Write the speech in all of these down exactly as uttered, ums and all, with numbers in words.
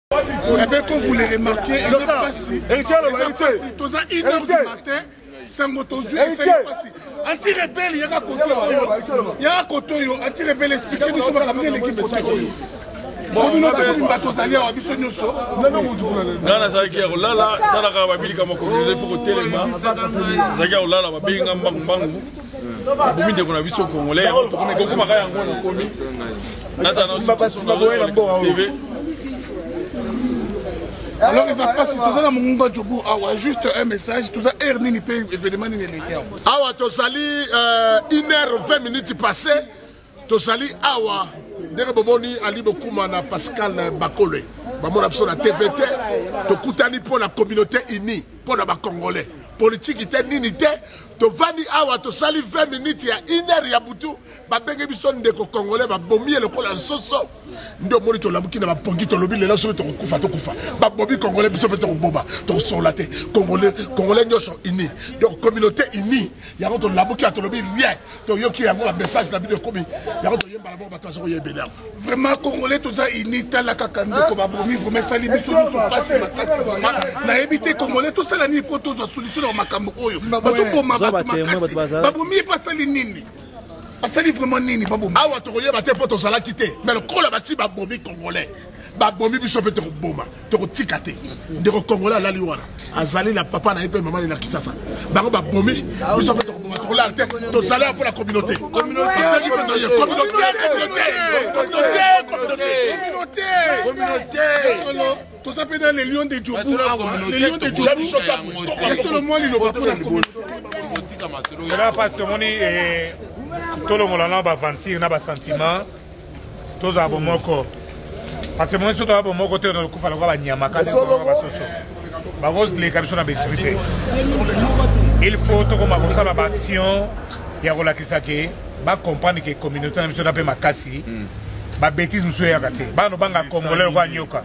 Eh bien, comme vous le remarquez, il n'est pas si. Tous à une heure du matin, Sangotozu, c'est pas si. Anti-rebelle, il y a un côté. Il y a un côté, anti-rebelle, expliquez-nous comment la première équipe est ça. Ngana zaki ya kulala tala ka babili kama kulize fuko telema zaki ya kulala babinga mbangu mbangu buminde kuna bicho kongolais to kuna ko kuma kaya ngona komi nata na sibabasi maboela mbo alors il va pas si tout ça mungo jobu awa juste un message tout ça heure nini pe événement nini légal awa to sali une heure vingt minutes passées to sali awa ndenge bomoni ali bokuma na Pascal Bakole bamona biso na T V T tokutani pour la communauté unie pour na ba congolais politique te nini te tovandi awa tosali vingt minutes ya une heure ya butu babenge biso ndeko congolais babomi lokola nsoso ndo moni to labuki na bapongi to lobi lela so to kufa to kufa babomi congolais biso pe to boba to solate congolais congolais nyo sont unis donc communauté unie ya to labuki to lobi rien to yoki ya mo message na vidéo komi ya to yemba la bomba to so yebela vraiment congolais to za unis tala kaka ndeko babomi vraiment sali biso biso pasi makasi na éviter congolais to sala ni poto zo solution makambo oyo babomi pasali nini pasali vraiment nini babomi awa tokoyeba te po tozalaki te mais lokola basi babomi congolais babomi biso mpe tokoboma tokotika te ndeko congolais alali wana azali na papa na ye mpe mama na kisasa bango babomi biso mpe tokoboma tokolala te tozali mpo la communauté communauté tout ça peut dans les lions de Djoubou, les lions de Djoubou, c'est seulement les lobes pour la communauté. Là, parce que mon tout le monde a un aventure, un sentiment, tout ça bon moko. Parce que mon tout ça bon moko, tu as le coup à la voix nyamaka, tu as le soso. Bagos les camions ont sécurité. Il faut que comme ça la action, il y a la kisake, ba comprendre que communauté na mission d'appel makasi. Ba bêtise monsieur yakate ba no banga congolais kwa nyoka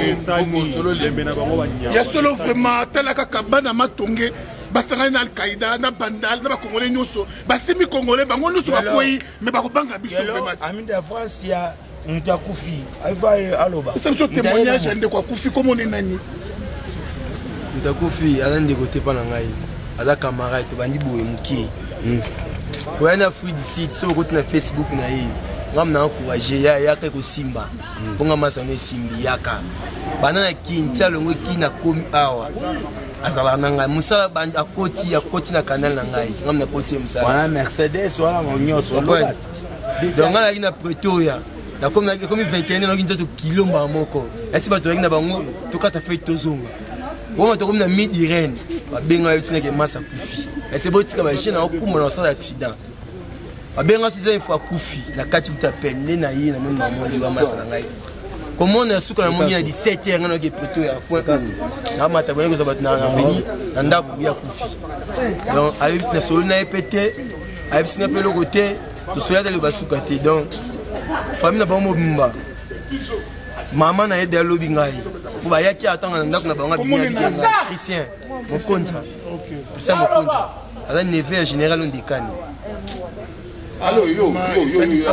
ya solo vraiment talaka kabana matonge basanga na al-Qaïda na bandal na ba congolais nyoso ba semi congolais bango nyoso ba koyi mais ba ko banga biso vraiment ami de France ya mtakufi aiva aloba ça me témoignage ende kwa kufi comme on est nani mtakufi alande côté pa na ngai ala camarade to bandi boye muki ko yana free d'ici so ko na Facebook na yi ngam na encourager ya ya ko simba bonga masano simbi yaka banana kintia longo kina komi awa asala nanga musa bandi akoti akoti na canal na ngai ngam na koti musa wana Mercedes wala monyoso donc ngala ina Pretoria na comme na comme vingt et un na kinza to kilomba moko esi bato na bango to kata fait tozonga bonga to comme na mid Irene ba benga bisina ke masa kufi esi botika ba chena okuma na sala accident abenga sida une fois kufi na kati utapende na yi na moni maman de masala ngai comment on a suka na moni na dix-sept heures ngana ke poto ya point cast na mata bongo za batna na veni na ndaku ya kufi donc ali na solo na epete ali sina pelo côté to soya de le basuka te donc famille na ba mo bimba maman na yede lobi ngai ko ba yaki atanga na ndaku na bango binya Christian mokonza ça mokonza ala neve général on décane. Allô, yo, yo, yo, yo,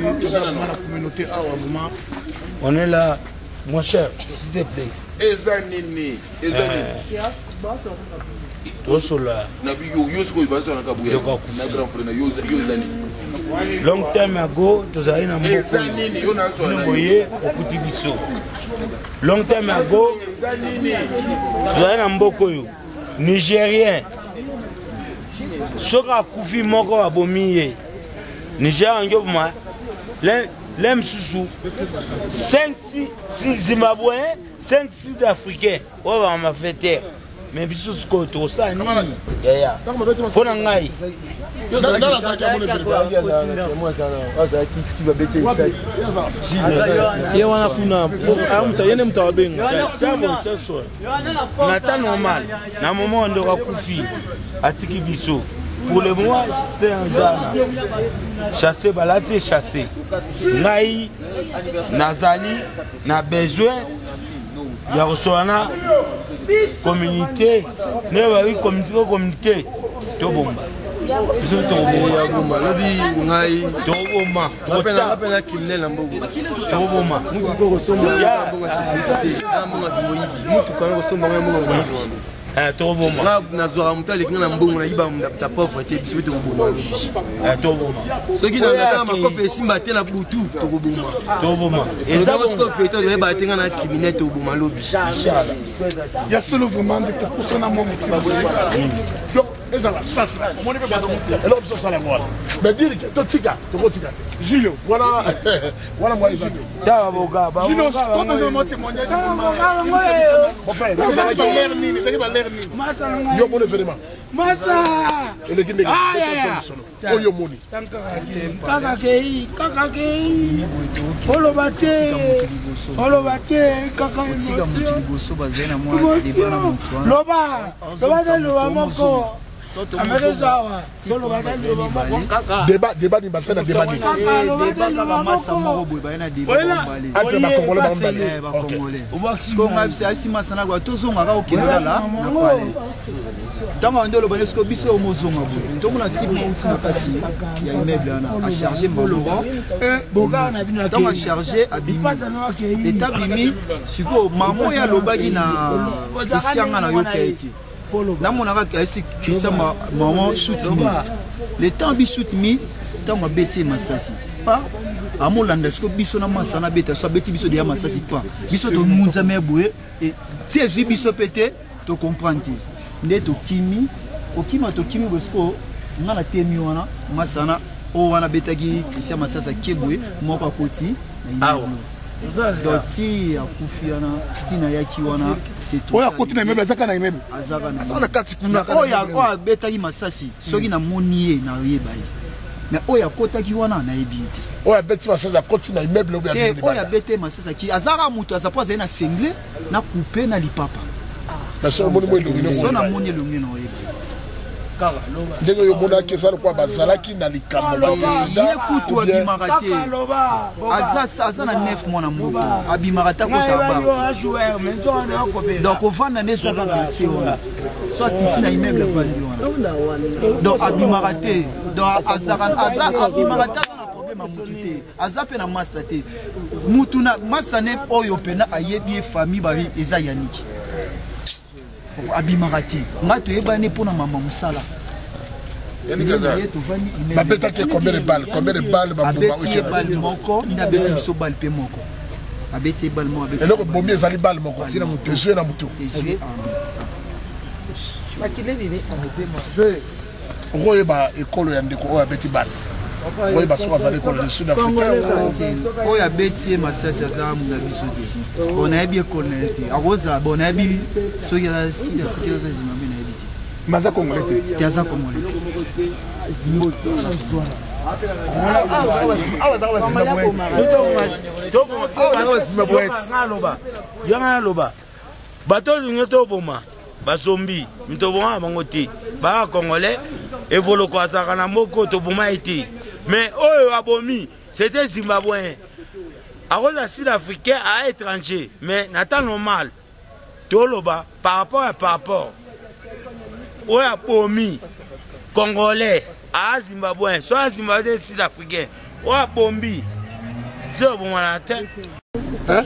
on est là, mon cher, s'il te plaît. Ezanini, Ezanini. Long time ago, tu as une biso. Long time ago, tu as un mboko Nigérien. Soka kufi moko abomiye. Niger ngoma l'aime sous cinq six Zimbabwéens, cinq six africains. Oh on m'a fait terre. Mais biso ko to ça ni. Ya ya. Kona ngai. Yo dans la sac à mon frère. Moi ça là. Ça qui va bêter ça. Ye wana kuna amta yene mta benga. Chamo chaso. Na ta normal. Na moment ndo kufi. Atiki biso. Pour le moment, c'est un zana. Chasser, balati, chasser. Naï, Nazali, n'a besoin. Il y a reçoana communauté. Ne va y communauté, communauté. Tout bomba. biso tokoboma boma lobi ngai tokoboma tokopena criminel na mbogo tokoboma mutu ko kosomba ya bonga sécurité na bonga moyibi mutu ko kosomba ngai bonga moyibi eh tokoboma na nazwa mutu aleki na mbongo na yiba ta pauvreté biso tokoboma eh tokoboma soki na nataka makofe esimba te na butu tokoboma tokoboma eza ko feto de ba tenga na criminel tokoboma lobi inchallah ya solo vraiment de pour na momo donc eza la sat moni be bato alors biso sala ngwala mais dire que to tika to ko tika Julio voilà voilà moi ils ont ta boga ba Julio ko besoin de témoignage mon frère ça va l'air ni ça va l'air ni yo mon événement Masa ele ki negi oyo moni kaka kei kaka kei olo bate olo bate kaka tika mutu liboso bazena mwa debana mutu loba loba loba moko amerezawa olo bate loba moko kaka débat débat ni basena débat ni débat kaka masa moko boy bayena débat bombale ante ba congolais ba mbale ba congolais ko ngabisi abisi masana kwa tozonga ka okinola la na pale tango ndolo bane sko biso omozonga boy ntongo na type mo utina kati ya immeuble ana a charger maloro boga na bino tango a charger abimi l'état bimi siko mamo ya lobaki na kisianga na yoka eti na monaka kasi kisa maman shoot me le temps bi shoot me tango beti masasi pa amolanda siko biso na masana beta so beti biso de masasi pa biso to munza meboe et ti ezwi biso pété to comprendre nde to kimi okima to kimi bosko ngana temi wana masana o wana betaki kisia masasa kebwe moko akoti na awo doti ya kufiana tina yaki wana c'est tout oya koti na immeuble azaka na immeuble azaka na azaka na kati kuna oya oya betaki masasi soki na moni ye na yeba ye mais oya kotaki wana na yebite oya beti masasa koti na immeuble oya beti oya beti masasa ki azaka mutu azapo azali na sengle na couper na lipapa na so moni mo ilungino so na moni ilungino yeba ndenge yo mona kesala kwa bazalaki na likambo ye kutu abimaka te aza na neuf mois na mboka abimaka ta kota ba donc ovanda nde ezaka blessé wana so akiti na immeuble avandi wana donc abimaka te donc abimaka te aza na problème ya mutu te aza mpe na masta te mutu na masta ne oyo mpena ayebi ye famille babi eza yaniki abimaka te nga toyebani mpona mama mosala babetaki combien de balles combien de balles abeti ye balle moko nde abeti biso balle mpe moko abeti ye balle moko eloko bomi ezali balle moko ezwe na mutu okoyeba ekolo ya ndeko oyo abeti balle okoyeba soki azali ekolo de sud africain oyo abeti ye masasi aza na biso te bonayebi ekolo na ye te akozala bonayebi soki aza sud africain oza zimbabwe nayebi te mais aza congolais te te aza congolais te yanga loba bato lingo toboma basombi mitoboma bango te baa congolais evoloko azalaka na moko toboma ye te mais oyo abomi c'était zimbabwéen akoza sud africain à étranger mais na temps normal toloba par rapport à par rapport oyo abomi congolais à zimbabwéen so à zimbabwe sud africain oyo abombi so bomana te hein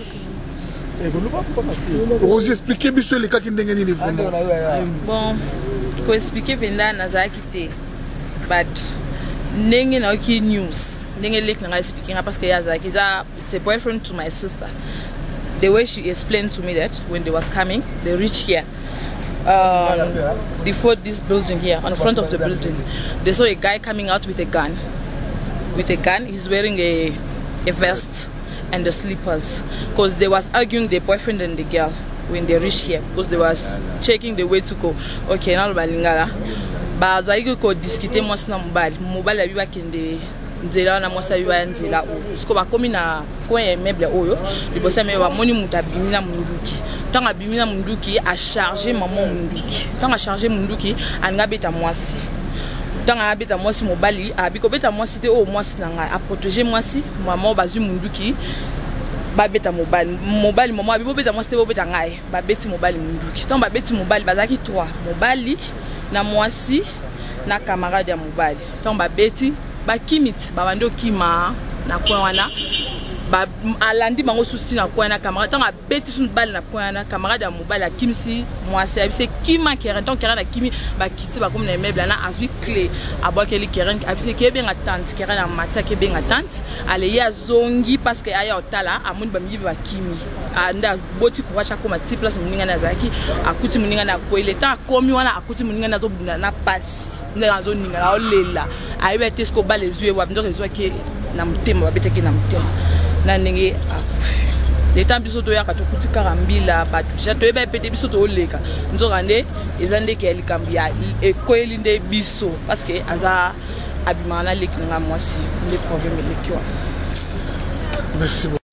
vous expliquez biso les cas qui ndenge nini vraiment bon pour expliquer penda nazaki te but ndenge na ki news ndenge lek na speaking parce que yazaki is it's a boyfriend to my sister. The way she explained to me that when they was coming they reached here um, before this building here on the front of the building they saw a guy coming out with a gun with a gun he's wearing a a vest and the slippers because they was arguing the boyfriend and the girl when they reached here because they was checking the way to go. Okay, now balingala ba zaiko ko discuter moi na mobali mobali abi bakende nzela na moi sabi ba nzela o siko ba komi na coin meuble oyo libosa me ba moni mutabimi na munduki tanga bimi na munduki a charger maman munduki tanga charger munduki anga beta mwasi tanga beta mwasi mobali abi ko beta mwasi te o mwasi nanga a protéger mwasi maman bazu munduki babeta mobali mobali maman abi bobeta mwasi te bobeta ngai babeti mobali munduki tanga babeti mobali bazaki trois mobali na mwasi na camarade ya mobali donc babeti bakimiti babandi okima na coin wana ba alandi bango susi na coin na camarade donc abeti sun balle na coin na camarade ya mobali akimisi mwasi abise kima keren donc keren na kimi bakiti bakomi na immeuble na azwi clé abwakeli keren abise kebenga tante keren na matia kebenga tante ale ya zongi parce que aya otala amoni bamibi bakimi anda boti kuwacha koma ti place muninga na zaki akuti muninga na ko ile ta komi wana akuti muninga na zo bunda na pasi nda zo ninga na olela ayibe tesko ba les yeux wa ndo rezo ke na mutema babeteki na mutema na ndenge leta biso to yaka to kuti karambila batu ja to eba pete biso to oleka nzoka nde ezande ke likambi ya ekoyeli nde biso parce que aza abimana lekinga mwasi le problème lekiwa. Merci beaucoup.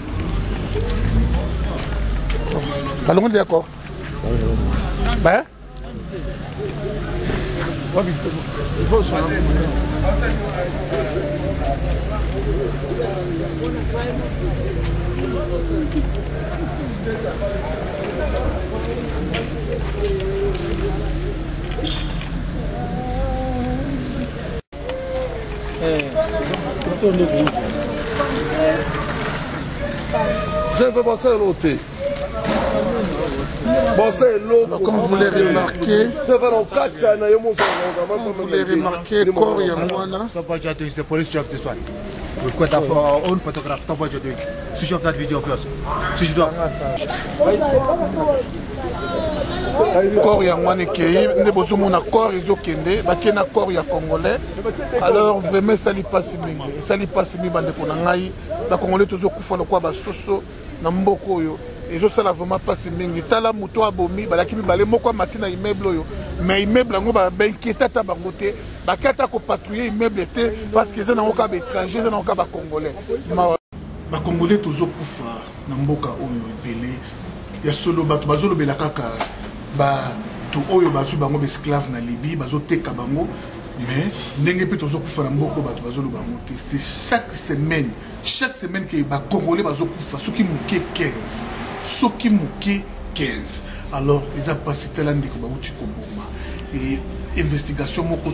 Allons d'accord. Ben il faut ça. Je vais passer à l'autre. Comme vous l'avez remarqué, vous l'avez remarqué, corps et moi. Stop what you're doing, it's the police job this one. We've got our own photograph. Stop what you're doing. Switch off that video of yours. Switch it off. Corps ya mwana kei ne bozo mona corps ezokende bakena corps ya congolais alors vraiment ça li passe mingi ça li passe mi bande ko na ngai ba congolais tozo kufa lokwa ba soso na mboko oyo ezo sala vraiment passe mingi tala muto abomi balaki mi bale moko matina immeuble oyo mais immeuble ngo ba inquiéta ta bango te bakata ko patrouiller immeuble te parce que ça na ngoka ba étranger ça na ngoka ba congolais ba congolais tozo kufa na mboka oyo ebele ya solo bato bazolo bela kaka ba to oyo bazu bango be esclave na Libye bazo teka bango mais ndenge pe tozo kufa na mboko bato bazolo bango te c'est chaque semaine chaque semaine que ba congolais bazo kufa soki muke quinze soki muke quinze alors ils a passé tel ande ko ba uti ko boma et investigation moko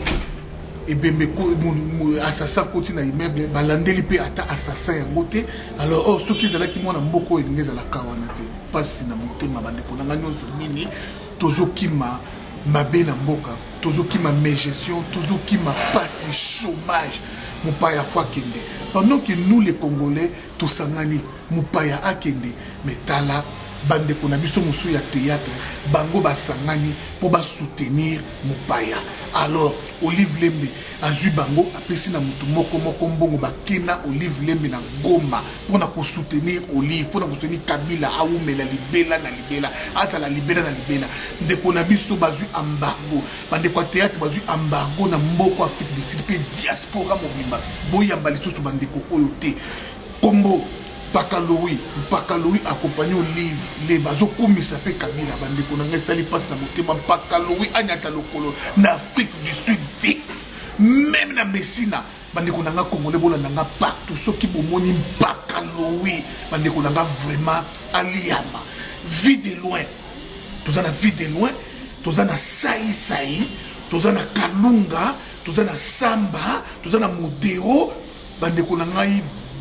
et bembe ko assassin koti na immeuble balandeli pe ata assassin yango te alors oh soki zala ki mona mboko elingeza la kawana te pasi na motema bande ko nanga nyonso nini tozokima mabe na mboka tozokima mégestion tozokima passe chômage mopaya fwa kende pendant que nous les Congolais tosangani mopaya akende metala bande ko na biso musu ya théâtre bango basangani po ba soutenir mopaya alors Olive Lembe azui bango apesi na mutu moko moko mbongo bakena Olive Lembe na Goma pona ko soutenir Olive pona ko soutenir Kabila aumela libela na libela azala libela na libela ndeko na biso bazui embargo bande ko théâtre bazui embargo na mboko Afrique du Sud pe diaspora mobimba boyamba lisusu bande ko oyo te kombo Pakaloui, Pakaloui accompagné Olive, les bazo komisa pe Kabila bande ko na ngai sali passe na motema Pakaloui anyata lokolo na Afrique du Sud te même na Messina bande ko na nga congolais bola na nga partout soki bomoni Pakaloui bande ko na nga vraiment aliama vie de loin tous na vie de loin tous na sai sai tous na Kalunga tous na Samba tous na Modero bande ko na ngai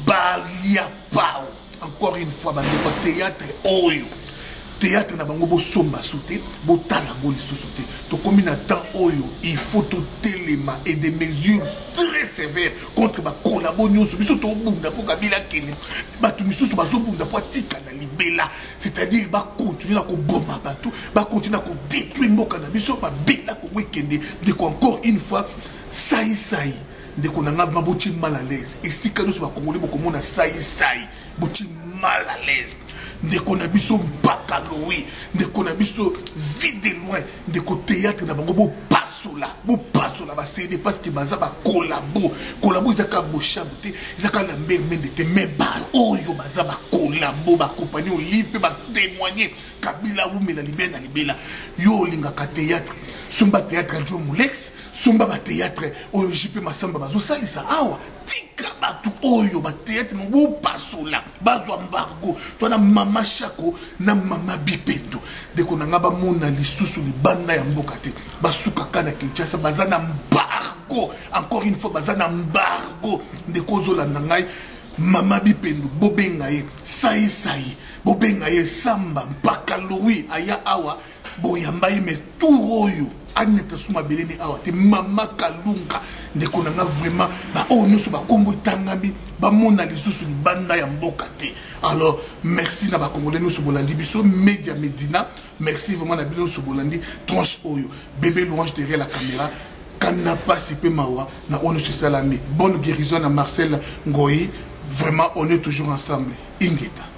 balia pao encore une fois bande ko théâtre oyo théâtre na bango bo somba sauté bo tala bo lisusu te to komi na temps oyo il faut tout téléma et des mesures très sévères contre ba collabo nyonso biso to bunda po Kabila kene batu misusu bazo bunda po tika na libela c'est-à-dire ba continuer ko bomba batu ba continuer ko détruire mboka na biso ba bela ko wekende de encore une fois sai sai ndeko na nga mabuti mal à l'aise ici quand nous ba congolais boko mona sai sai buti mal à l'aise ndeko na biso Pakaloui ndeko na biso vie de loin ndeko théâtre na bango bo pasola bo pasola ba cédé parce que baza ba collabo collabo izaka bo chabté izaka la merde te mais ba oyo baza ba collabo ba compagnie Olive ba témoigner Kabila ou mela libena libela yo linga ka théâtre somba théâtre Joe Moulex somba ba théâtre oyo J P Masamba bazo salisa awa tika batu oyo ba théâtre ngo pasola bazwa mbargo tona mama Chako na mama Bipendo deko nanga ba mona lisusu libanda ya mboka te basuka kana Kinshasa bazana mbargo encore une fois bazana mbargo ndeko zola nangai mama Bipendo bobenga ye sai sai bobenga ye samba mpaka Louis aya awa boyamba ye me turoyo aneta suma beleni awa te mama Kalunga ndeko nanga vraiment ba o nyonso ba kombo tangami ba mona lisusu libanda ya mboka te. Alors merci na ba congolais nyonso bolandi biso Media Medina, merci vraiment na bino nyonso bolandi tranche oyo bébé Louange derrière la caméra kana pasi pe mawa na ono salami. Bonne guérison à Marcel Ngoyi, vraiment on est toujours ensemble. Ingeta